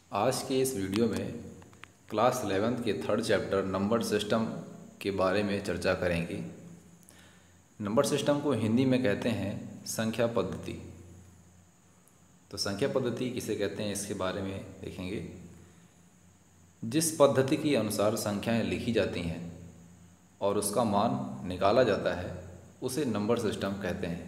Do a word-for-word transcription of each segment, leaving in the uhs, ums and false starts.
आज के इस वीडियो में क्लास इलेवेंथ के थर्ड चैप्टर नंबर सिस्टम के बारे में चर्चा करेंगे। नंबर सिस्टम को हिंदी में कहते हैं संख्या पद्धति। तो संख्या पद्धति किसे कहते हैं इसके बारे में देखेंगे। जिस पद्धति के अनुसार संख्याएं लिखी जाती हैं और उसका मान निकाला जाता है उसे नंबर सिस्टम कहते हैं।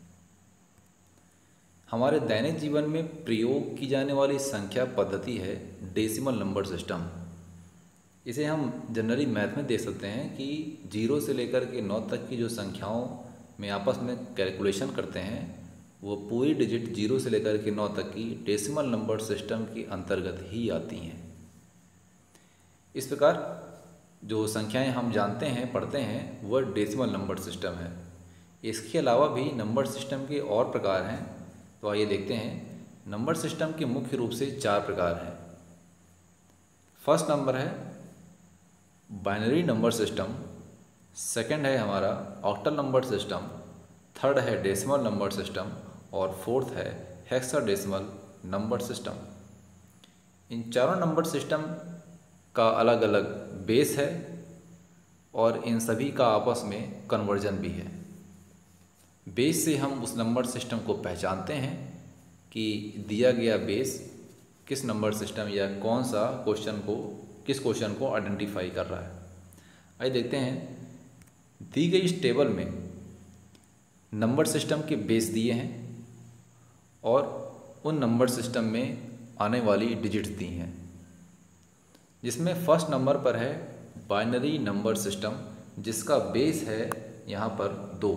हमारे दैनिक जीवन में प्रयोग की जाने वाली संख्या पद्धति है डेसिमल नंबर सिस्टम। इसे हम जनरली मैथ में देख सकते हैं कि जीरो से लेकर के नौ तक की जो संख्याओं में आपस में कैलकुलेशन करते हैं वो पूरी डिजिट जीरो से लेकर के नौ तक की डेसिमल नंबर सिस्टम के अंतर्गत ही आती हैं। इस प्रकार जो संख्याएं हम जानते हैं पढ़ते हैं वह डेसिमल नंबर सिस्टम है। इसके अलावा भी नंबर सिस्टम के और प्रकार हैं। तो आइए देखते हैं। नंबर सिस्टम के मुख्य रूप से चार प्रकार हैं। फर्स्ट नंबर है बाइनरी नंबर सिस्टम, सेकंड है हमारा ऑक्टल नंबर सिस्टम, थर्ड है डेसिमल नंबर सिस्टम और फोर्थ है हेक्साडेसिमल नंबर सिस्टम। इन चारों नंबर सिस्टम का अलग अलग बेस है और इन सभी का आपस में कन्वर्जन भी है। बेस से हम उस नंबर सिस्टम को पहचानते हैं कि दिया गया बेस किस नंबर सिस्टम या कौन सा क्वेश्चन को किस क्वेश्चन को आइडेंटिफाई कर रहा है। आइए देखते हैं। दी गई इस टेबल में नंबर सिस्टम के बेस दिए हैं और उन नंबर सिस्टम में आने वाली डिजिट्स दी हैं, जिसमें फर्स्ट नंबर पर है बाइनरी नंबर सिस्टम जिसका बेस है यहाँ पर दो।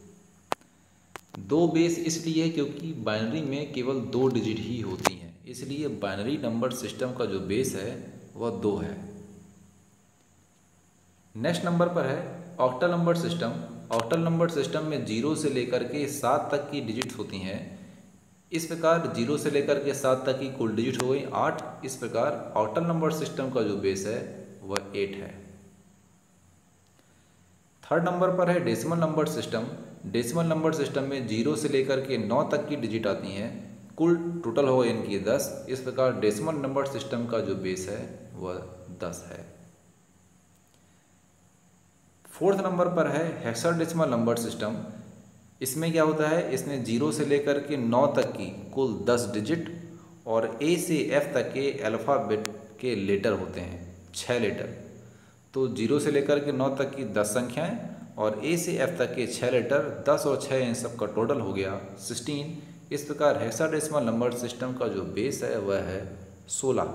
दो बेस इसलिए क्योंकि बाइनरी में केवल दो डिजिट ही होती हैं, इसलिए बाइनरी नंबर सिस्टम का जो बेस है वह दो है। नेक्स्ट नंबर पर है octal number system. Octal number system में जीरो से लेकर के सात तक की डिजिट्स होती हैं। इस प्रकार जीरो से लेकर के सात तक की कुल डिजिट हो गई आठ। इस प्रकार ऑक्टल नंबर सिस्टम का जो बेस है वह एट है। थर्ड नंबर पर है decimal number system. Decimal number system में जीरो से लेकर के नौ तक की डिजिट आती हैं। कुल टोटल हो इनकी दस। इस प्रकार डेसिमल नंबर सिस्टम का जो बेस है वह दस है। फोर्थ नंबर पर है हेक्साडेसिमल नंबर सिस्टम। इसमें क्या होता है, इसमें जीरो से लेकर के नौ तक की कुल दस डिजिट और ए से एफ तक के अल्फ़ाबेट के लेटर होते हैं, छः लेटर। तो जीरो से लेकर के नौ तक की दस संख्याएं और ए से एफ तक के छः लेटर, दस और छः इन सब का टोटल हो गया सिक्सटीन। इस प्रकार हेक्साडेसिमल नंबर सिस्टम का जो बेस है वह है सोलह।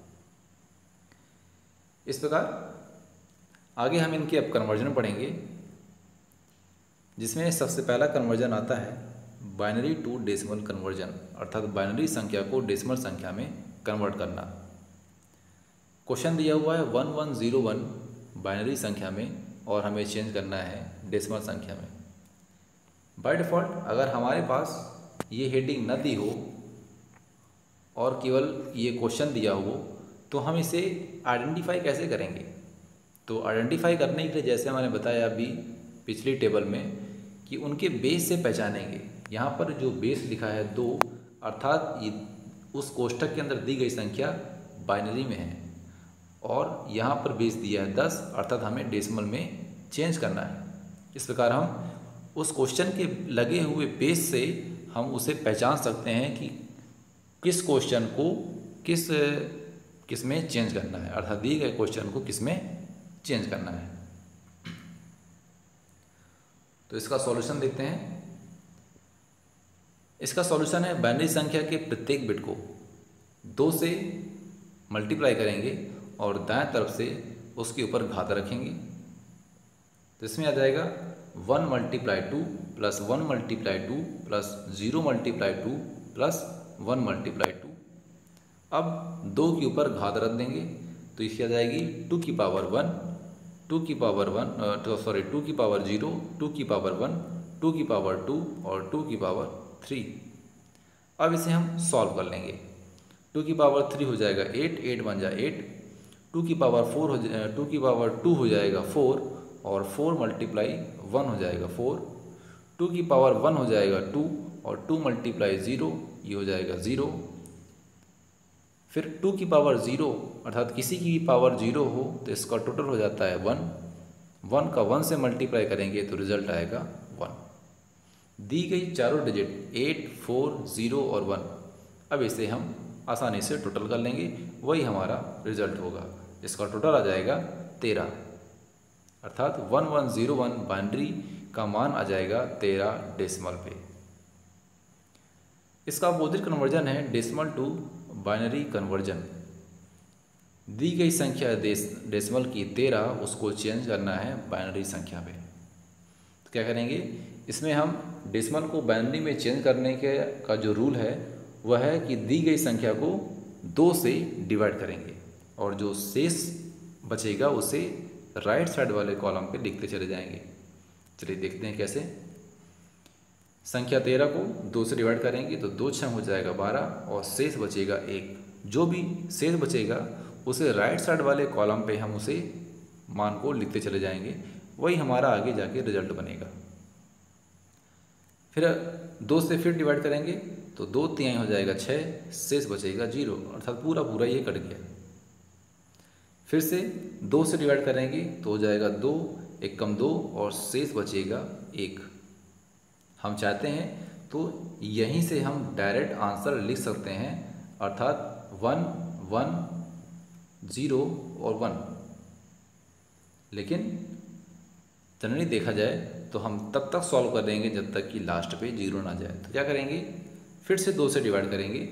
इस प्रकार आगे हम इनके अब कन्वर्जन पढ़ेंगे, जिसमें सबसे पहला कन्वर्जन आता है बाइनरी टू डेसिमल कन्वर्जन, अर्थात बाइनरी संख्या को डेसिमल संख्या में कन्वर्ट करना। क्वेश्चन दिया हुआ है one one zero one binary संख्या में और हमें चेंज करना है डेसिमल संख्या में। बाय डिफ़ॉल्ट अगर हमारे पास ये हेडिंग न दी हो और केवल ये क्वेश्चन दिया हो तो हम इसे आइडेंटिफाई कैसे करेंगे। तो आइडेंटिफाई करने के लिए जैसे मैंने बताया अभी पिछली टेबल में कि उनके बेस से पहचानेंगे। यहाँ पर जो बेस लिखा है दो, अर्थात ये उस कोष्ठक के अंदर दी गई संख्या बाइनरी में है और यहाँ पर बेस दिया है दस, अर्थात हमें डेसिमल में चेंज करना है। इस प्रकार हम उस क्वेश्चन के लगे हुए बेस से हम उसे पहचान सकते हैं कि किस क्वेश्चन को किस किस में चेंज करना है, अर्थात दिए गए क्वेश्चन को किस में चेंज करना है। तो इसका सॉल्यूशन देखते हैं। इसका सॉल्यूशन है बाइनरी संख्या के प्रत्येक बिट को दो से मल्टीप्लाई करेंगे और दाएं तरफ से उसके ऊपर घात रखेंगे। तो इसमें आ जाएगा one multiply two plus one multiply two plus zero multiply two plus one multiply two. अब दो के ऊपर घात रख देंगे तो इसकी आ जाएगी टू की पावर वन, टू की पावर वन तो सॉरी टू की पावर जीरो, टू की पावर वन, टू की पावर टू और टू की पावर थ्री। अब इसे हम सॉल्व कर लेंगे। टू की पावर थ्री हो जाएगा एट, एट बन जाए एट, टू की पावर फोर हो जाए टू की पावर टू हो जाएगा फोर और फोर मल्टीप्लाई वन हो जाएगा फोर, टू की पावर वन हो जाएगा टू और टू मल्टीप्लाई ज़ीरो ये हो जाएगा ज़ीरो। फिर टू की पावर ज़ीरो अर्थात किसी की भी पावर ज़ीरो हो तो इसका टोटल हो जाता है वन। वन का वन से मल्टीप्लाई करेंगे तो रिजल्ट आएगा वन। दी गई चारों डिजिट एट, फोर, ज़ीरो और वन, अब इसे हम आसानी से टोटल कर लेंगे, वही हमारा रिजल्ट होगा। इसका टोटल आ जाएगा तेरह, अर्थात one one zero one binary का मान आ जाएगा तेरह डेसिमल पे। इसका अपोजिट कन्वर्जन है डेसिमल टू बाइनरी कन्वर्जन। दी गई संख्या डेसिमल की तेरह, उसको चेंज करना है बाइनरी संख्या पे। तो क्या करेंगे, इसमें हम डेसिमल को बाइनरी में चेंज करने के का जो रूल है वह है कि दी गई संख्या को दो से डिवाइड करेंगे और जो शेष बचेगा उसे राइट साइड वाले कॉलम पे लिखते चले जाएंगे। चलिए देखते हैं कैसे। संख्या तेरह को दो से डिवाइड करेंगे तो दो छः हो जाएगा बारह और शेष बचेगा एक। जो भी शेष बचेगा उसे राइट साइड वाले कॉलम पे हम उसे मान को लिखते चले जाएंगे, वही हमारा आगे जाके रिजल्ट बनेगा। फिर दो से फिर डिवाइड करेंगे तो दो तिहाई हो जाएगा छः, शेष बचेगा जीरो, अर्थात पूरा पूरा ये कट गया। फिर से दो से डिवाइड करेंगे तो हो जाएगा दो, एक कम दो और शेष बचेगा एक। हम चाहते हैं तो यहीं से हम डायरेक्ट आंसर लिख सकते हैं, अर्थात वन वन ज़ीरो और वन। लेकिन जनरली देखा जाए तो हम तब तक सॉल्व कर देंगे जब तक कि लास्ट पे जीरो ना जाए। तो क्या करेंगे, फिर से दो से डिवाइड करेंगे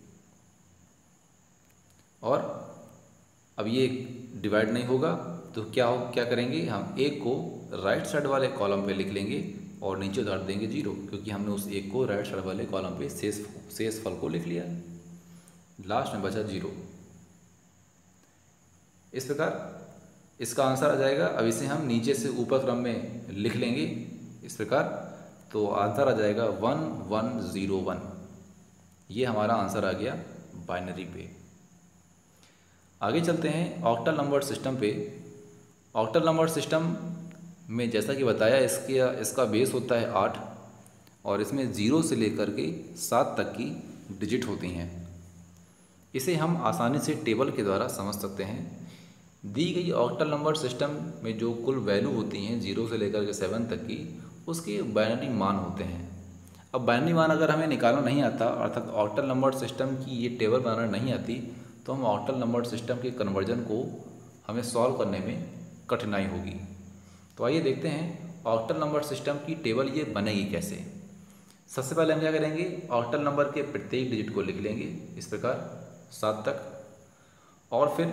और अब ये डिवाइड नहीं होगा तो क्या हो क्या करेंगे, हम एक को राइट साइड वाले कॉलम पे लिख लेंगे और नीचे उतार देंगे जीरो, क्योंकि हमने उस एक को राइट साइड वाले कॉलम पे शेष शेष फल को लिख लिया। लास्ट में बचा जीरो। इस प्रकार इसका आंसर आ जाएगा। अब इसे हम नीचे से ऊपर क्रम में लिख लेंगे इस प्रकार, तो आंसर आ जाएगा वन वन ज़ीरो वन। ये हमारा आंसर आ गया बाइनरी पे। आगे चलते हैं ऑक्टल नंबर सिस्टम पे। ऑक्टल नंबर सिस्टम में जैसा कि बताया इसके इसका बेस होता है आठ और इसमें ज़ीरो से लेकर के सात तक की डिजिट होती हैं। इसे हम आसानी से टेबल के द्वारा समझ सकते हैं। दी गई ऑक्टल नंबर सिस्टम में जो कुल वैल्यू होती हैं जीरो से लेकर के सेवन तक की, उसके बाइनरी मान होते हैं। अब बाइनरी मान अगर हमें निकालना नहीं आता, अर्थात ऑक्टल नंबर सिस्टम की ये टेबल बनाना नहीं आती, तो हम ऑक्टल नंबर सिस्टम के कन्वर्जन को हमें सॉल्व करने में कठिनाई होगी। तो आइए देखते हैं ऑक्टल नंबर सिस्टम की टेबल ये बनेगी कैसे। सबसे पहले हम क्या करेंगे, ऑक्टल नंबर के प्रत्येक डिजिट को लिख लेंगे इस प्रकार सात तक, और फिर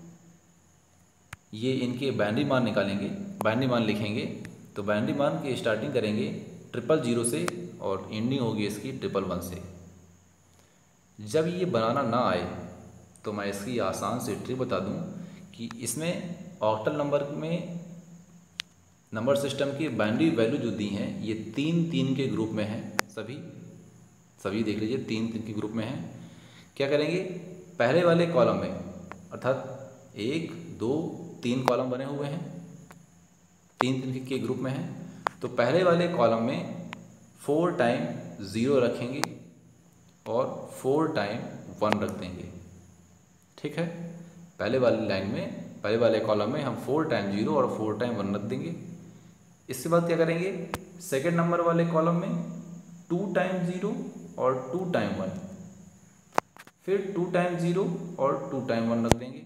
ये इनके बाइनरी मान निकालेंगे, बाइनरी मान लिखेंगे। तो बाइनरी मान की स्टार्टिंग करेंगे ट्रिपल जीरो से और एंडिंग होगी इसकी ट्रिपल वन से। जब ये बनाना ना आए तो मैं इसकी आसान से ट्रिक बता दूं कि इसमें ऑक्टल नंबर में नंबर सिस्टम की बाइनरी वैल्यू जो दी हैं ये तीन तीन के ग्रुप में हैं। सभी सभी देख लीजिए तीन तीन के ग्रुप में हैं। क्या करेंगे, पहले वाले कॉलम में अर्थात एक दो तीन कॉलम बने हुए हैं, तीन तीन के ग्रुप में हैं, तो पहले वाले कॉलम में फोर टाइम ज़ीरो रखेंगे और फोर टाइम वन रख देंगे। ठीक है, पहले वाली लाइन में पहले वाले कॉलम में हम फोर टाइम जीरो और फोर टाइम वन रख देंगे। इसके बाद क्या करेंगे, सेकेंड नंबर वाले कॉलम में टू टाइम ज़ीरो और टू टाइम वन, फिर टू टाइम ज़ीरो और टू टाइम वन रख देंगे।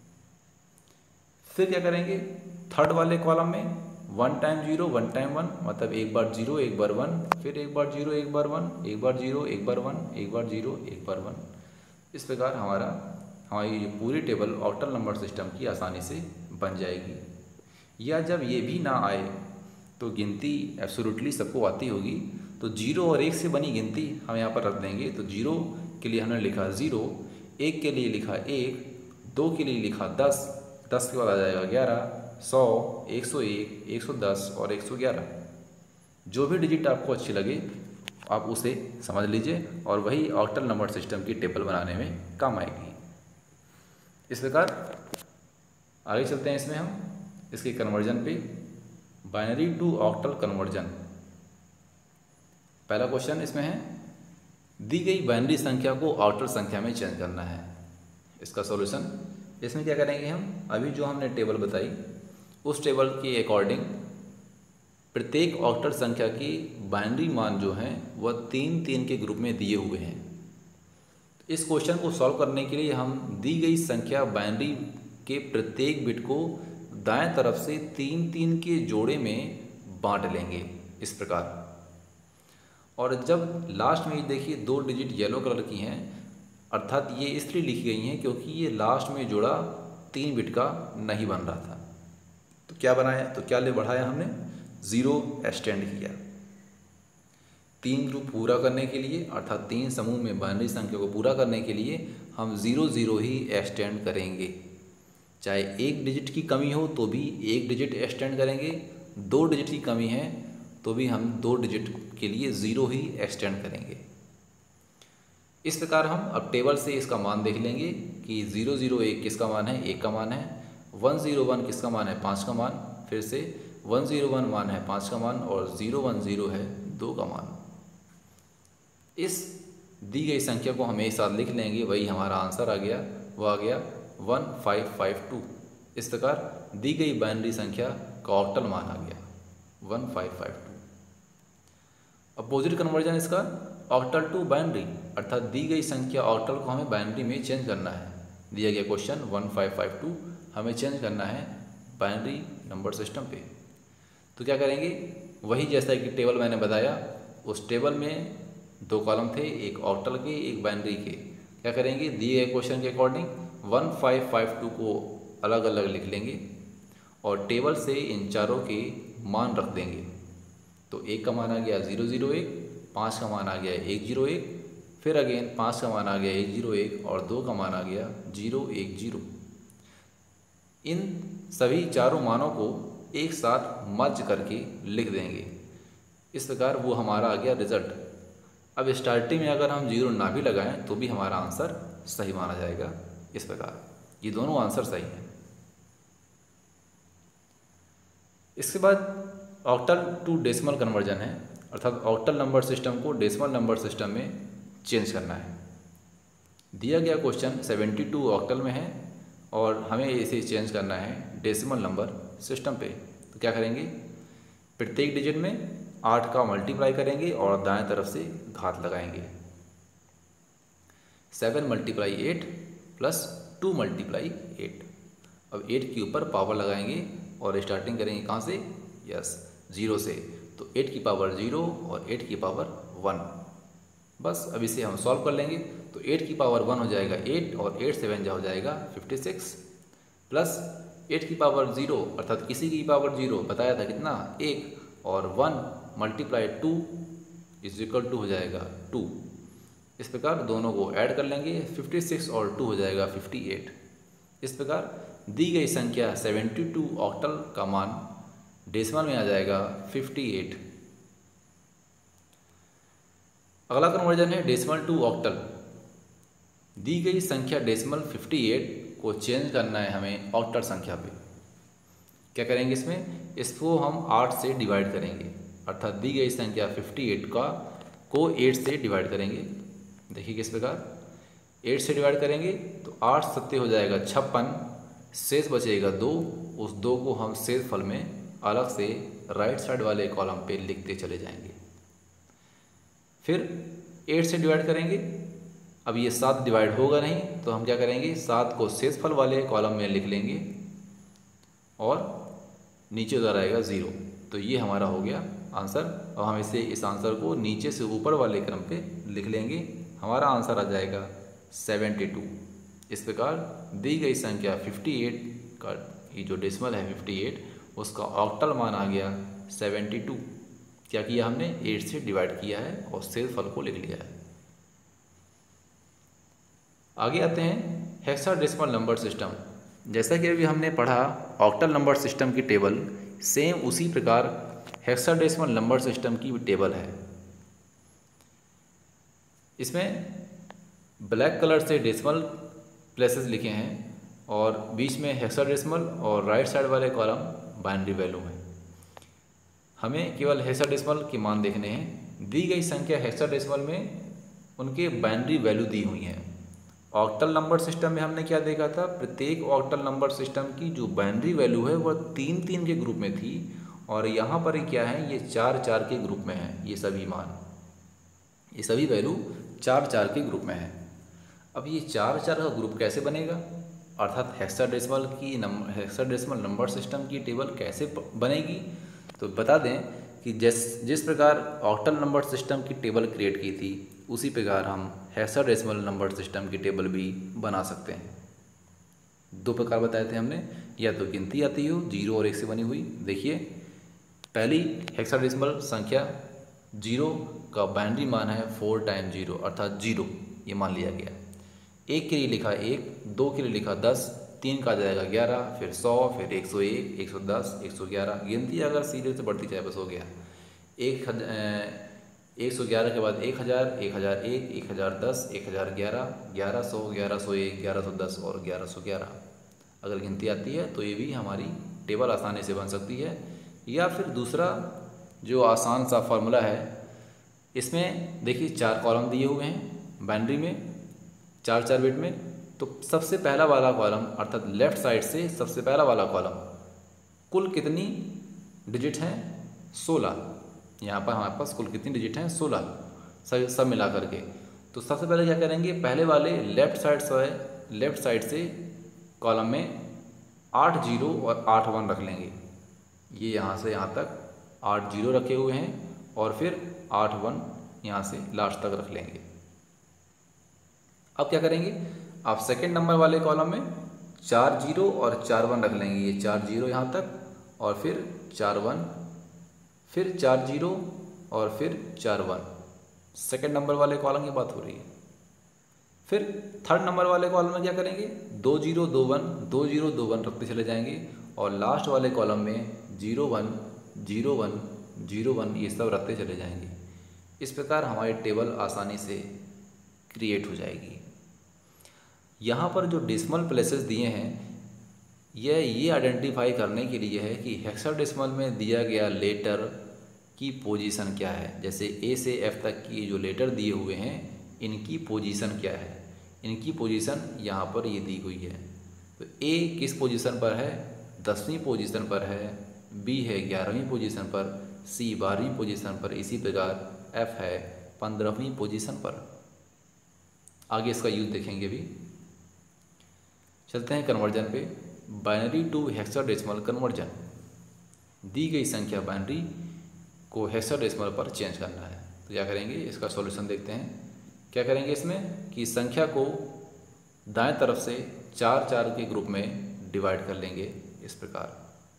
फिर क्या करेंगे, थर्ड वाले कॉलम में one time zero one time one, मतलब एक बार जीरो एक बार वन, फिर एक बार जीरो एक बार वन, एक बार जीरो एक बार वन, एक बार जीरो एक बार वन। इस प्रकार हमारा हमारी ये पूरी टेबल ऑक्टल नंबर सिस्टम की आसानी से बन जाएगी। या जब ये भी ना आए तो गिनती एब्सोल्युटली सबको आती होगी, तो जीरो और एक से बनी गिनती हम यहाँ पर रख देंगे। तो जीरो के लिए हमने लिखा ज़ीरो, एक के लिए लिखा एक, दो के लिए लिखा दस, दस के बाद आ जाएगा ग्यारह, सौ, एक सौ एक, एक सौ दस और एक सौ ग्यारह। जो भी डिजिट आपको अच्छी लगे आप उसे समझ लीजिए और वही ऑक्टल नंबर सिस्टम की टेबल बनाने में काम आएगी। इस प्रकार आगे चलते हैं इसमें हम इसके कन्वर्जन पे, बाइनरी टू ऑक्टल कन्वर्जन। पहला क्वेश्चन इसमें है, दी गई बाइनरी संख्या को ऑक्टल संख्या में चेंज करना है। इसका सॉल्यूशन, इसमें क्या करेंगे हम, अभी जो हमने टेबल बताई उस टेबल के अकॉर्डिंग प्रत्येक ऑक्टल संख्या की बाइनरी मान जो हैं वह तीन तीन के ग्रुप में दिए हुए हैं। इस क्वेश्चन को सॉल्व करने के लिए हम दी गई संख्या बाइनरी के प्रत्येक बिट को दाएं तरफ से तीन तीन के जोड़े में बांट लेंगे इस प्रकार। और जब लास्ट में देखिए दो डिजिट येलो कलर की हैं, अर्थात ये इसलिए लिखी गई हैं क्योंकि ये लास्ट में जोड़ा तीन बिट का नहीं बन रहा था। तो क्या बनाया, तो क्या ले बढ़ाया हमने, ज़ीरो एक्सटेंड किया। तीन ग्रुप पूरा करने के लिए, अर्थात तीन समूह में बाइनरी संख्या को पूरा करने के लिए हम ज़ीरो ज़ीरो ही एक्सटेंड करेंगे। चाहे एक डिजिट की कमी हो तो भी एक डिजिट एक्सटेंड करेंगे, दो डिजिट की कमी है तो भी हम दो डिजिट के लिए ज़ीरो ही एक्सटेंड करेंगे। इस प्रकार हम अब टेबल से इसका मान देख लेंगे कि ज़ीरो ज़ीरो एक किसका मान है, एक का मान है। वन ज़ीरो वन किसका मान है, पाँच का मान। फिर से वन ज़ीरो वन मान है पाँच का मान और ज़ीरो वन ज़ीरो है दो का मान। इस दी गई संख्या को हम एक साथ लिख लेंगे, वही हमारा आंसर आ गया, वो आ गया वन फाइव फाइव टू। इस प्रकार दी गई बाइनरी संख्या का ऑक्टल मान आ गया one five five two. Opposite conversion इसका ऑक्टल टू बाइनरी, अर्थात दी गई संख्या ऑक्टल को हमें बाइनरी में चेंज करना है। दिया गया question one five five two हमें चेंज करना है बाइनरी नंबर सिस्टम पे। तो क्या करेंगे, वही जैसा कि टेबल मैंने बताया, उस टेबल में दो कॉलम थे, एक ऑक्टल के एक बाइनरी के। क्या करेंगे, दिए गए क्वेश्चन के according one five five two को अलग अलग लिख लेंगे और टेबल से इन चारों के मान रख देंगे। तो एक का मान आ गया ज़ीरो ज़ीरो एक, पाँच का मान आ गया एक ज़ीरो एक, फिर अगेन पाँच का मान आ गया एक ज़ीरो एक और दो का मान आ गया ज़ीरो एक ज़ीरो। इन सभी चारों मानों को एक साथ मर्ज करके लिख देंगे। इस प्रकार वो हमारा आ गया रिजल्ट। अब स्टार्टिंग में अगर हम जीरो ना भी लगाएं तो भी हमारा आंसर सही माना जाएगा। इस प्रकार ये दोनों आंसर सही हैं। इसके बाद ऑक्टल टू डेसिमल कन्वर्जन है, अर्थात ऑक्टल नंबर सिस्टम को डेसिमल नंबर सिस्टम में चेंज करना है। दिया गया क्वेश्चन सेवेंटी टू ऑक्टल में है और हमें इसे चेंज करना है डेसिमल नंबर सिस्टम पे। तो क्या करेंगे, प्रत्येक डिजिट में आठ का मल्टीप्लाई करेंगे और दाएं तरफ से घात लगाएंगे। Seven multiply eight plus two multiply eight. अब एट के ऊपर पावर लगाएंगे और स्टार्टिंग करेंगे कहाँ से, यस ज़ीरो से। तो एट की पावर ज़ीरो और एट की पावर वन। बस अब इसे हम सॉल्व कर लेंगे। तो एट की पावर वन हो जाएगा एट और एट सेवन जा हो जाएगा फिफ्टी सिक्स, प्लस एट की पावर ज़ीरो अर्थात किसी की पावर ज़ीरो बताया था कितना, एक, और one multiply two is equal to हो जाएगा टू। इस प्रकार दोनों को ऐड कर लेंगे, फिफ्टी सिक्स और टू हो जाएगा फिफ्टी एट। इस प्रकार दी गई संख्या सेवेंटी टू ऑक्टल का मान डेसिमल में आ जाएगा फिफ्टी एट। अगला कन्वर्जन है डेसिमल टू ऑक्टल। दी गई संख्या डेसिमल फिफ्टी एट को चेंज करना है हमें ऑक्टल संख्या पे। क्या करेंगे, इसमें इसको हम आठ से डिवाइड करेंगे, अर्थात दी गई संख्या फिफ्टी एट का को एट से डिवाइड करेंगे। देखिए किस प्रकार, एट से डिवाइड करेंगे तो आठ सत्ते हो जाएगा छप्पन, शेष बचेगा दो। उस दो को हम शेष फल में अलग से राइट साइड वाले कॉलम पे लिखते चले जाएंगे। फिर एट से डिवाइड करेंगे, अब ये सात डिवाइड होगा नहीं तो हम क्या करेंगे, सात को शेष फल वाले कॉलम में लिख लेंगे और नीचे उधर आएगा ज़ीरो। तो ये हमारा हो गया आंसर। अब हम इसे इस आंसर को नीचे से ऊपर वाले क्रम पे लिख लेंगे। हमारा आंसर आ जाएगा सेवेंटी टू। इस प्रकार दी गई संख्या फिफ्टी एट का ये जो डेसिमल है फिफ्टी एट, उसका ऑक्टल मान आ गया सेवेंटी टू। क्या किया हमने, एट से डिवाइड किया है और शेष फल को लिख लिया है। आगे आते हैं हेक्साडेसिमल नंबर सिस्टम। जैसा कि अभी हमने पढ़ा ऑक्टल नंबर सिस्टम की टेबल, सेम उसी प्रकार हेक्साडेसिमल नंबर सिस्टम की भी टेबल है। इसमें ब्लैक कलर से डेसिमल प्लेसेस लिखे हैं और बीच में हेक्साडेसिमल और राइट साइड वाले कॉलम बाइनरी वैल्यू में। हमें केवल हेक्साडेसिमल के मान देखने हैं। दी गई संख्या हेक्साडेसिमल में उनके बाइनरी वैल्यू दी हुई हैं ऑक्टल नंबर सिस्टम में हमने क्या देखा था, प्रत्येक ऑक्टल नंबर सिस्टम की जो बाइनरी वैल्यू है वह तीन तीन के ग्रुप में थी, और यहाँ पर क्या है, ये चार चार के ग्रुप में है। ये सभी मान, ये सभी वैल्यू चार चार के ग्रुप में है। अब ये चार चार का ग्रुप कैसे बनेगा, अर्थात हेक्साडेसिमल की नंबर हेक्साडेसिमल नंबर सिस्टम की टेबल कैसे बनेगी। तो बता दें कि जिस जिस प्रकार ऑक्टल नंबर सिस्टम की टेबल क्रिएट की थी, उसी प्रकार हम हेक्साडेसिमल नंबर सिस्टम की टेबल भी बना सकते हैं। दो प्रकार बताए थे हमने, या तो गिनती आती हो जीरो और एक से बनी हुई। देखिए, पहली हेक्साडेसिमल संख्या जीरो का बाइनरी मान है फोर टाइम जीरो, अर्थात जीरो, ये मान लिया गया। एक के लिए लिखा एक, दो के लिए लिखा दस, तीन का आ जाएगा ग्यारह, फिर सौ, फिर एक सौ एक, एक सौ दस, एक सौ ग्यारह। गिनती अगर सीरियल से बढ़ती जाए बस हो गया। एक हजार एक सौ ग्यारह के बाद एक हज़ार, एक हज़ार एक, एक हज़ार दस, एक हज़ार ग्यारह, ग्यारह सौ, ग्यारह सौ एक, ग्यारह सौ दस और ग्यारह सौ ग्यारह। अगर गिनती आती है तो ये भी हमारी टेबल आसानी से बन सकती है। या फिर दूसरा जो आसान सा फार्मूला है, इसमें देखिए चार कॉलम दिए हुए हैं बाइनरी में, चार चार बिट में। तो सबसे पहला वाला कॉलम, अर्थात लेफ्ट साइड से सबसे पहला वाला कॉलम, कुल कितनी डिजिट हैं, सोलह। यहाँ पर हमारे पास कुल कितनी डिजिट हैं, सोलह, सब सब मिला करके। तो सबसे पहले क्या करेंगे, पहले वाले लेफ्ट साइड से लेफ्ट साइड से कॉलम में आठ जीरो और आठ वन रख लेंगे। ये यहाँ से यहाँ तक आठ जीरो रखे हुए हैं, और फिर आठ वन यहाँ से लास्ट तक रख लेंगे। अब क्या करेंगे, आप सेकंड नंबर वाले कॉलम में चार जीरो और चार वन रख लेंगे। ये चार जीरो यहाँ तक, और फिर चार वन, फिर चार जीरो, और फिर चार वन। सेकंड नंबर वाले कॉलम की बात हो रही है। फिर थर्ड नंबर वाले कॉलम में क्या करेंगे, दो जीरो दो वन, दो जीरो दो वन रखते चले जाएंगे, और लास्ट वाले कॉलम में zero one, zero one, zero one, ये सब रखते चले जाएंगे। इस प्रकार हमारी टेबल आसानी से क्रिएट हो जाएगी। यहाँ पर जो डेसिमल प्लेसेस दिए हैं, यह ये आइडेंटिफाई करने के लिए है कि हेक्साडेसिमल में दिया गया लेटर की पोजीशन क्या है। जैसे ए से एफ तक की जो लेटर दिए हुए हैं, इनकी पोजीशन क्या है। इनकी पोजीशन यहाँ पर ये दी हुई है। तो ए किस पोजीशन पर है, दसवीं पोजीशन पर है, बी है ग्यारहवीं पोजीशन पर, सी बारहवीं पोजीशन पर, इसी प्रकार एफ है पंद्रहवीं पोजीशन पर। आगे इसका यूज देखेंगे भी। चलते हैं कन्वर्जन पे। Binary to hexadecimal conversion. दी गई संख्या बाइनरी को हेक्साडेसिमल पर चेंज करना है। तो क्या करेंगे, इसका सॉल्यूशन देखते हैं। क्या करेंगे इसमें कि संख्या को दाएं तरफ से चार चार के ग्रुप में डिवाइड कर लेंगे इस प्रकार।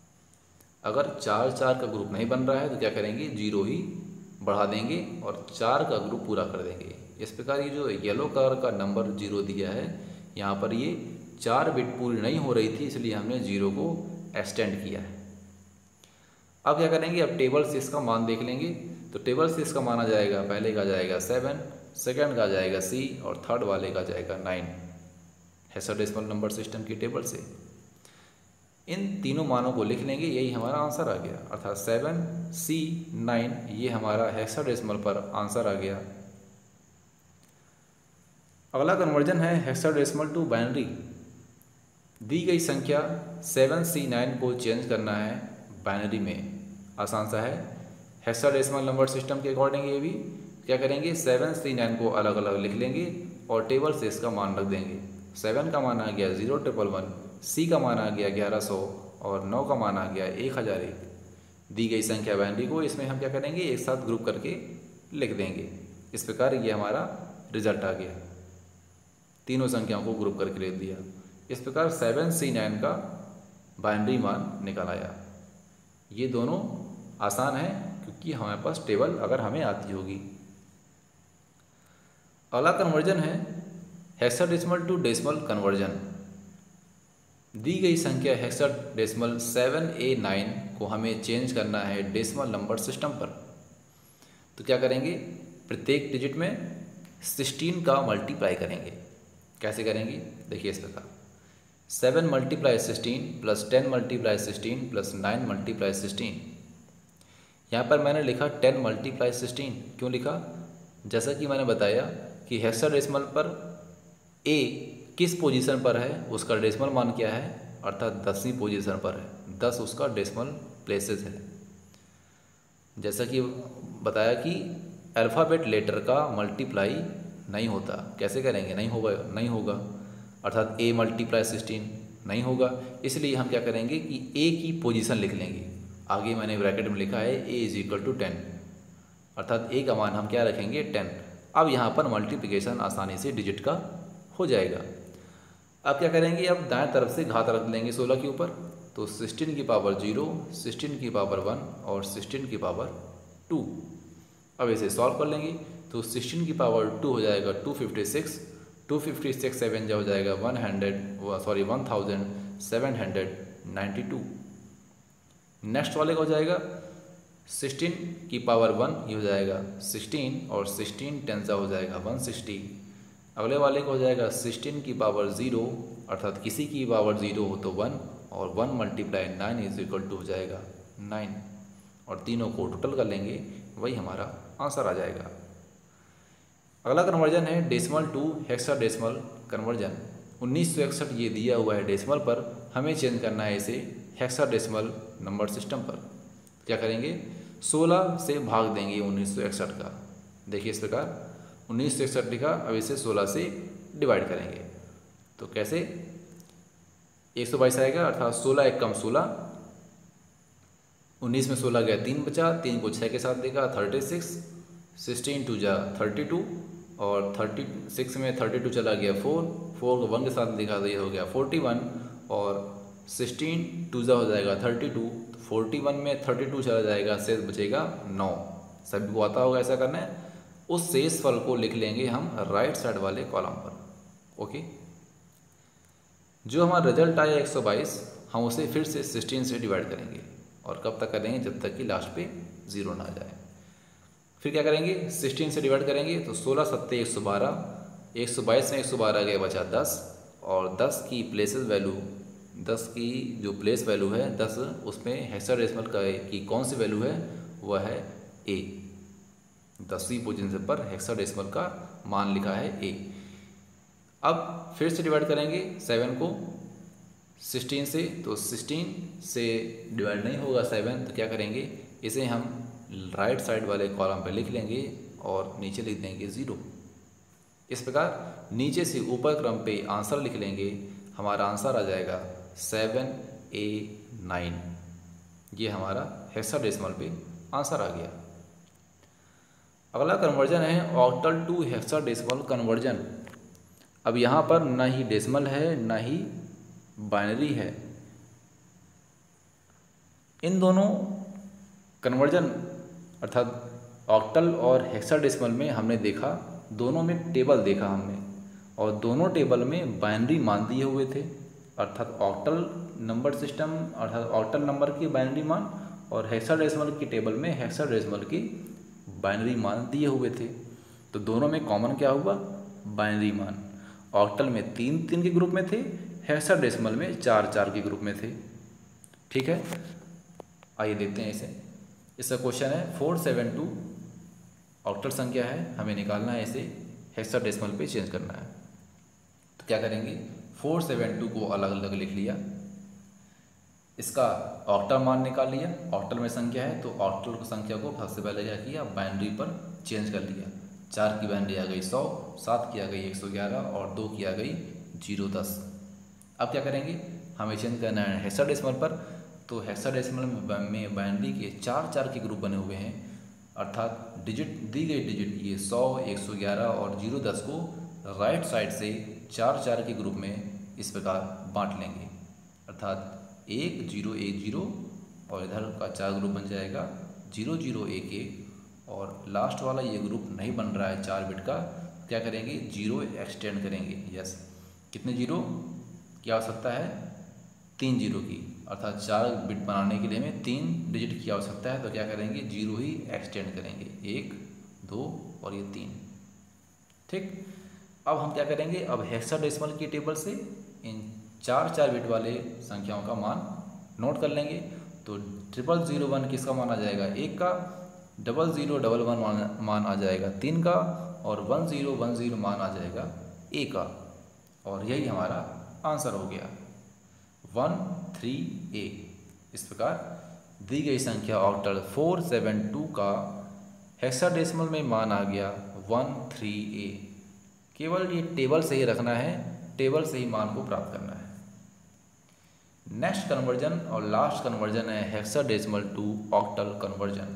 अगर चार चार का ग्रुप नहीं बन रहा है तो क्या करेंगे, जीरो ही बढ़ा देंगे और चार का ग्रुप पूरा कर देंगे। इस प्रकार ये जो येलो कलर का नंबर जीरो दिया है, यहाँ पर ये चार बिट पूरी नहीं हो रही थी, इसलिए हमने जीरो को एक्सटेंड किया है। अब क्या करेंगे, अब टेबल से इसका मान देख लेंगे। तो टेबल से इसका मान आ जाएगा, पहले का जाएगा सेवन, सेकंड का जाएगा सी, और थर्ड वाले का जाएगा नाइन। हेक्साडेसिमल नंबर सिस्टम की टेबल से इन तीनों मानों को लिख लेंगे, यही हमारा आंसर आ गया। अर्थात सेवन, सी, नाइन, ये हमारा हेक्साडेसिमल पर आंसर आ गया। अगला कन्वर्जन है हेक्साडेसिमल टू बाइनरी। दी गई संख्या सेवन सी नाइन को चेंज करना है बाइनरी में। आसान सा है, हेक्साडेसिमल नंबर सिस्टम के अकॉर्डिंग ये भी क्या करेंगे, सेवन सी नाइन को अलग अलग लिख लेंगे और टेबल से इसका मान रख देंगे। सेवन का मान आ गया जीरो ट्रिपल वन, सी का मान आ गया ग्यारह सौ, और नौ का मान आ गया एक हज़ार एक। दी गई संख्या बाइनरी को इसमें हम क्या करेंगे, एक साथ ग्रुप करके लिख देंगे। इस प्रकार ये हमारा रिजल्ट आ गया, तीनों संख्याओं को ग्रुप करके लिख दिया। इस प्रकार सेवन सी नाइन का बाइनरी मान निकल आया। ये दोनों आसान है क्योंकि हमारे पास टेबल अगर हमें आती होगी। अगला कन्वर्जन है हेक्साडेसिमल टू डेसिमल कन्वर्जन। दी गई संख्या हेक्साडेसिमल सेवन ए नाइन को हमें चेंज करना है डेसिमल नंबर सिस्टम पर। तो क्या करेंगे, प्रत्येक डिजिट में सिक्सटीन का मल्टीप्लाई करेंगे। कैसे करेंगे, देखिए इस प्रकार, seven multiply sixteen plus ten multiply sixteen plus nine multiply sixteen. यहाँ पर मैंने लिखा टेन मल्टीप्लाई सिक्सटीन। क्यों लिखा, जैसा कि मैंने बताया कि हेक्साडेसिमल पर ए किस पोजीशन पर है, उसका डेसिमल मान क्या है, अर्थात दसवीं पोजीशन पर है, दस उसका डेसिमल प्लेसेस है। जैसा कि बताया कि अल्फ़ाबेट लेटर का मल्टीप्लाई नहीं होता, कैसे करेंगे, नहीं होगा नहीं होगा अर्थात ए मल्टीप्लाई सिक्सटीन नहीं होगा, इसलिए हम क्या करेंगे कि ए की पोजीशन लिख लेंगे। आगे मैंने ब्रैकेट में लिखा है A is equal to ten, अर्थात ए का मान हम क्या रखेंगे, टेन। अब यहाँ पर मल्टीप्लिकेशन आसानी से डिजिट का हो जाएगा। अब क्या करेंगे, अब दाएं तरफ से घात रख लेंगे सोलह के ऊपर, तो सिक्सटीन की पावर जीरो, सिक्सटीन की पावर वन और सिक्सटीन की पावर टू। अब इसे सॉल्व कर लेंगे तो सिक्सटीन की पावर टू हो जाएगा two fifty six, two fifty six seven जो हो जाएगा one hundred sorry one thousand seven hundred ninety two. Next वाले का हो जाएगा सिक्सटीन की पावर वन, ये हो जाएगा सिक्सटीन और सिक्सटीन टेंजा हो जाएगा वन सिक्सटी। अगले वाले का हो जाएगा सिक्सटीन की पावर ज़ीरो, अर्थात किसी की पावर ज़ीरो हो तो वन, और one multiply nine is equal to हो जाएगा नाइन, और तीनों को टोटल कर लेंगे, वही हमारा आंसर आ जाएगा। अगला कन्वर्जन है डेसिमल टू हेक्साडेसिमल कन्वर्जन। उन्नीस सौ इकसठ ये दिया हुआ है डेसिमल पर, हमें चेंज करना है इसे हेक्साडेसिमल नंबर सिस्टम पर। क्या करेंगे, सोलह से भाग देंगे उन्नीस सौ इकसठ का। देखिए इस प्रकार उन्नीस सौ इकसठ लिखा, अब इसे सोलह से डिवाइड करेंगे तो कैसे, एक सौ बाईस आएगा, अर्थात सोलह एक कम सोलह, उन्नीस में सोलह गया तीन बचा, तीन को छः के साथ देगा थर्टी सिक्स, सिक्सटीन टू जा थर्टी टू, और थर्टी सिक्स में थर्टी टू चला गया फोर, फोर को वन के साथ देखा तो ये हो गया फोर्टी वन, और सिक्सटीन टू जा हो जाएगा थर्टी टू, फोर्टी वन में थर्टी टू चला जाएगा, शेष बचेगा नौ। सभी को आता होगा ऐसा करना है। उस शेष फल को लिख लेंगे हम राइट साइड वाले कॉलम पर। ओके, जो हमारा रिजल्ट आया एक सौ बाईस, हम उसे फिर से सिक्सटीन से डिवाइड करेंगे, और कब तक करेंगे, जब तक कि लास्ट पे ज़ीरो ना आ जाए। फिर क्या करेंगे, सिक्सटीन से डिवाइड करेंगे तो सोलह सत्ते एक सौ बारह, एक सौ बाईस में एक सौ बारह गया बचा दस, और दस की प्लेसेस वैल्यू, दस की जो प्लेस वैल्यू है दस, उसमें हेक्साडेसिमल का की कौन सी वैल्यू है, वह है ए। दसवीं पोजीशन पर हेक्साडेसिमल का मान लिखा है ए। अब फिर से डिवाइड करेंगे सेवन को सिक्सटीन से, तो सिक्सटीन से डिवाइड नहीं होगा सेवन, तो क्या करेंगे, इसे हम राइट साइड वाले कॉलम पर लिख लेंगे और नीचे लिख देंगे ज़ीरो। इस प्रकार नीचे से ऊपर क्रम पे आंसर लिख लेंगे, हमारा आंसर आ जाएगा सेवन ए नाइन। ये हमारा हेक्साडेसिमल पे आंसर आ गया। अगला कन्वर्जन है ऑक्टल टू हेक्साडेसिमल कन्वर्जन। अब यहाँ पर ना ही डेसिमल है ना ही बाइनरी है। इन दोनों कन्वर्जन अर्थात ऑक्टल और हेक्साडेसिमल में हमने देखा, दोनों में टेबल देखा हमने, और दोनों टेबल में बाइनरी मान दिए हुए थे, अर्थात ऑक्टल नंबर सिस्टम अर्थात ऑक्टल नंबर की बाइनरी मान, और हेक्साडेसिमल की टेबल में हेक्साडेसिमल की बाइनरी मान दिए हुए थे। तो दोनों में कॉमन क्या हुआ, बाइनरी मान। ऑक्टल में तीन तीन के ग्रुप में थे, हेक्साडेसिमल में चार चार के ग्रुप में थे। ठीक है, आइए देखते हैं इसे। इसका क्वेश्चन है फोर सेवन टू ऑक्टल संख्या है, हमें निकालना है, इसे हेक्साडेसिमल पे चेंज करना है। तो क्या करेंगे, फोर सेवन टू को अलग अलग लिख लिया, इसका ऑक्टल मान निकाल लिया, ऑक्टल में संख्या है तो ऑक्टल संख्या को सबसे पहले क्या किया, बाइनरी पर चेंज कर लिया। चार की बाइनरी आ गई सौ, सात की आ गई एक सौ ग्यारह, और दो की आ गई जीरो दस। अब क्या करेंगे, हमें चेंज करना है हेक्साडेसिमल पर, तो हेक्साडेसिमल में बाइनरी के चार चार के ग्रुप बने हुए हैं, अर्थात डिजिट दी गई डिजिट ये सौ, एक सौ ग्यारह और जीरो दस को राइट साइड से चार चार के ग्रुप में इस प्रकार बांट लेंगे, अर्थात एक जीरो एक जीरो, और इधर का चार ग्रुप बन जाएगा जीरो जीरो एक एक, और लास्ट वाला ये ग्रुप नहीं बन रहा है चार बिट का, क्या करेंगे, जीरो एक्सटेंड करेंगे। यस, कितने जीरो की आवश्यकता है, तीन जीरो की, अर्थात चार बिट बनाने के लिए हमें तीन डिजिट की आवश्यकता है, तो क्या करेंगे, जीरो ही एक्सटेंड करेंगे, एक दो और ये तीन। ठीक, अब हम क्या करेंगे, अब हेक्साडेसिमल की टेबल से इन चार चार बिट वाले संख्याओं का मान नोट कर लेंगे। तो ट्रिपल ज़ीरो वन किसका मान आ जाएगा, एक का, डबल ज़ीरो डबल वन मान मान आ जाएगा तीन का, और वन ज़ीरो वन ज़ीरो मान आ जाएगा ए का। और यही हमारा आंसर हो गया वन थ्री ए। इस प्रकार दी गई संख्या ऑक्टल फोर सेवन टू का हेक्साडेसिमल में मान आ गया वन थ्री ए। केवल ये टेबल से ही रखना है, टेबल से ही मान को प्राप्त करना है। नेक्स्ट कन्वर्जन और लास्ट कन्वर्जन है हेक्साडेसिमल टू ऑक्टल कन्वर्जन।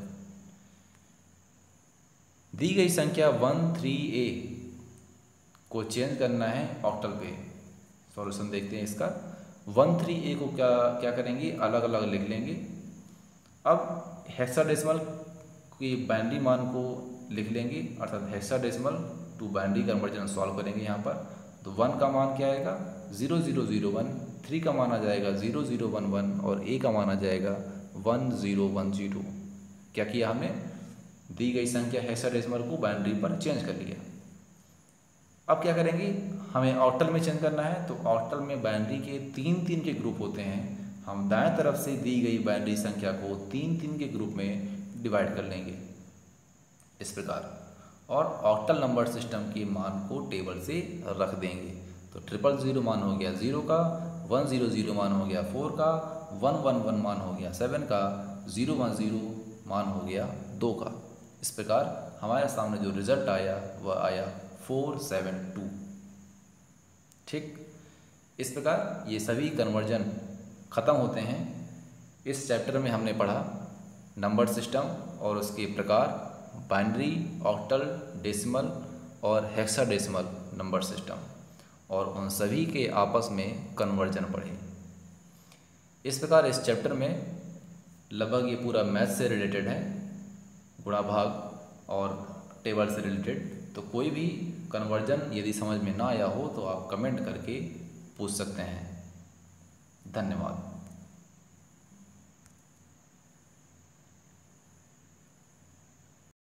दी गई संख्या वन थ्री ए को चेंज करना है ऑक्टल पे। सॉल्यूशन देखते हैं इसका। वन थ्री ए को क्या क्या करेंगे, अलग अलग लिख लेंगे। अब हेक्साडेसिमल की बाइनरी मान को लिख लेंगे, अर्थात hexadecimal to binary conversion solve करेंगे यहाँ पर। तो वन का मान क्या आएगा, zero zero zero one, three का मान आ जाएगा ज़ीरो ज़ीरो वन वन और ए का मान आ जाएगा वन ज़ीरो वन ज़ीरो। क्या किया हमने, दी गई संख्या हेक्साडेसिमल को बाइनरी पर चेंज कर लिया। अब क्या करेंगे, हमें ऑक्टल में चेंज करना है। तो ऑक्टल में बाइनरी के तीन तीन के ग्रुप होते हैं। हम दाएं तरफ से दी गई बाइनरी संख्या को तीन तीन के ग्रुप में डिवाइड कर लेंगे इस प्रकार, और ऑक्टल नंबर सिस्टम के मान को टेबल से रख देंगे। तो ट्रिपल ज़ीरो मान हो गया ज़ीरो का, वन ज़ीरो ज़ीरो मान हो गया फोर का, वन वन वन मान हो गया सेवन का, ज़ीरो वन ज़ीरो मान हो गया दो का। इस प्रकार हमारे सामने जो रिजल्ट आया वह आया फोर सेवन टू। ठीक, इस प्रकार ये सभी कन्वर्जन ख़त्म होते हैं। इस चैप्टर में हमने पढ़ा नंबर सिस्टम और उसके प्रकार, बाइनरी, ऑक्टल, डेसिमल और हेक्साडेसिमल नंबर सिस्टम, और उन सभी के आपस में कन्वर्जन पढ़े। इस प्रकार इस चैप्टर में लगभग ये पूरा मैथ से रिलेटेड है, गुणा भाग और टेबल से रिलेटेड। तो कोई भी कन्वर्जन यदि समझ में ना आया हो तो आप कमेंट करके पूछ सकते हैं। धन्यवाद।